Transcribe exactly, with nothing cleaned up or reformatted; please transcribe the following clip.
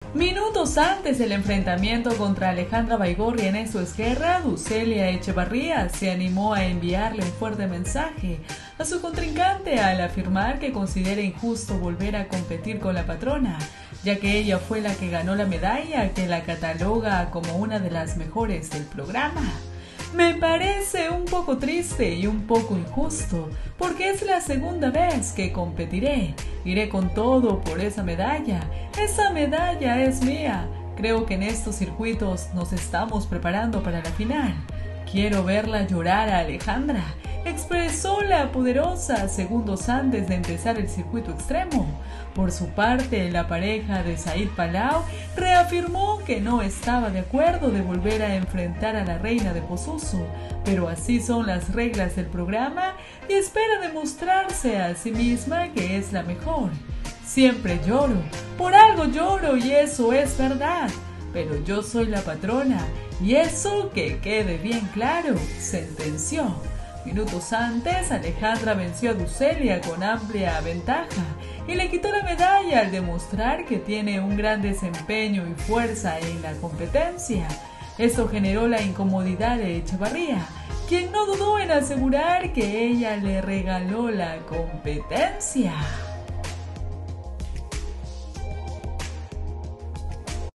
Minutos antes del enfrentamiento contra Alejandra Baigorria y Ernesto Esguerra, Ducelia Echevarría se animó a enviarle un fuerte mensaje a su contrincante al afirmar que considera injusto volver a competir con la patrona, ya que ella fue la que ganó la medalla que la cataloga como una de las mejores del programa. Me parece un poco triste y un poco injusto, porque es la segunda vez que competiré. Iré con todo por esa medalla. Esa medalla es mía. Creo que en estos circuitos nos estamos preparando para la final. Quiero verla llorar a Alejandra, expresó la poderosa segundos antes de empezar el circuito extremo. Por su parte, la pareja de Said Palau reafirmó que no estaba de acuerdo de volver a enfrentar a la reina de Posuso, pero así son las reglas del programa y espera demostrarse a sí misma que es la mejor. Siempre lloro, por algo lloro y eso es verdad, pero yo soy la patrona y eso que quede bien claro, sentenció. Minutos antes, Alejandra venció a Ducelia con amplia ventaja y le quitó la medalla al demostrar que tiene un gran desempeño y fuerza en la competencia. Esto generó la incomodidad de Echevarría, quien no dudó en asegurar que ella le regaló la competencia.